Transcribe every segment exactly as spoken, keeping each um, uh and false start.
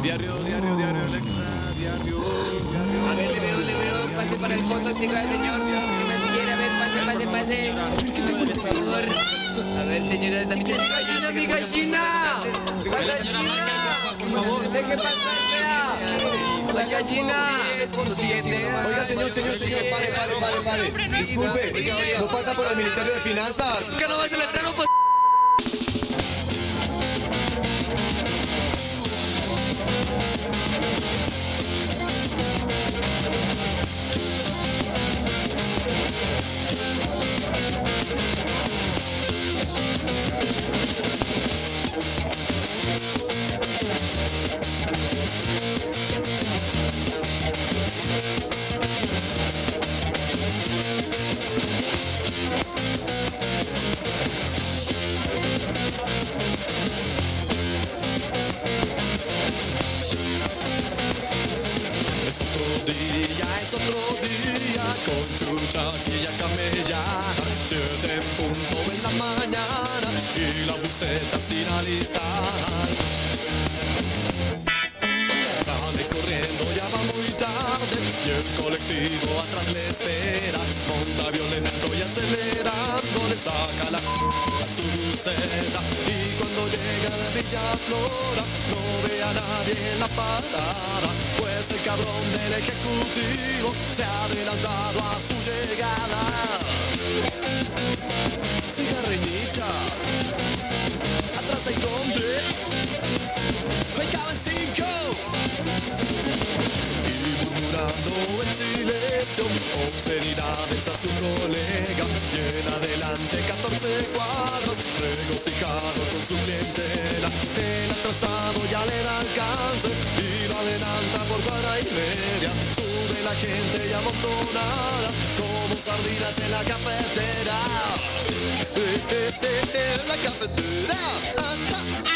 Diario, diario, diario, Electra, diario, diario. A ver, le veo, le veo, pase para el fondo, chica, señor. Si me quiere, a ver, pase, pase, pase. Por favor. A ver, señora, también. ¡Mi gallina, mi gallina! ¡La gallina! Por favor. ¿Qué pasa, fea? ¡La gallina! Oiga, señor, señor, señor, pare, pare, pare, pare. Disculpe, ¿no pasa por el Ministerio de Finanzas? ¿Qué no va a ser el estreno, pues? Es otro día, es otro día, con chucha y ya camellana, siete en punto en la mañana, y la buseta sin alistar. Sale corriendo, ya va muy tarde, y el colectivo atrás le espera, monta violento y acelerando, le saca la a su buceta, y cuando llega a la Villa Flora, no ve a nadie en la parada, pues el cabrón del ejecutivo se ha adelantado a su llegada. Cigarreñita, atrás hay donde, me caben cinco. Y murmurando en silencio obscenidades a su colega, y en adelante catorce cuadros, regocijado con su clientela. El atrasado ya le da alcance y lo adelanta por cuadra y media. Sube la gente ya amontonada como sardinas en la cafetera. Eh, eh, eh, eh, la cafetera. Ah, ah.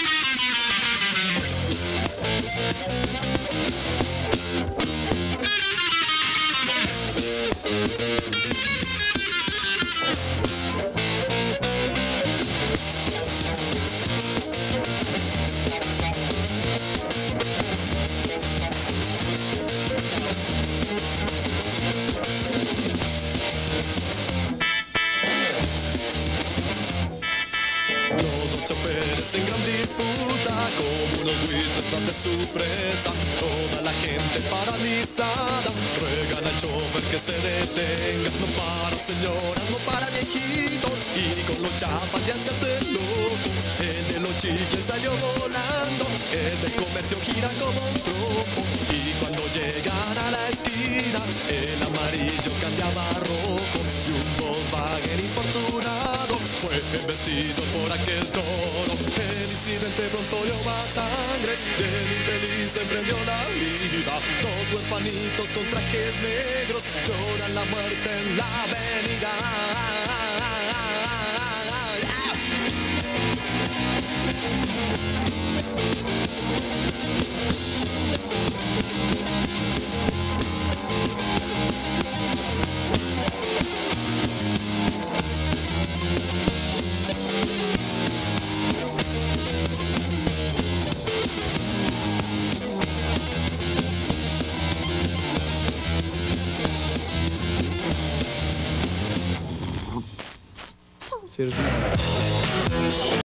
Los choferes en gran disputa, como unos buitres tras de su presa, toda la gente paralizada, ruegan al chofer que se detenga. No para señoras, no para viejitos, y con los chapas ya se hace loco. El de los chicles salió volando, el de comercio gira como un trompo, y cuando llegan a la esquina, el amarillo cambiaba a rojo, y un Volkswagen infortunado fue embestido por aquel toro. El incidente pronto dio más sangre, del infeliz se emprendió la vida. Dos huerfanitos con trajes negros lloran la muerte en la avenida. Si eres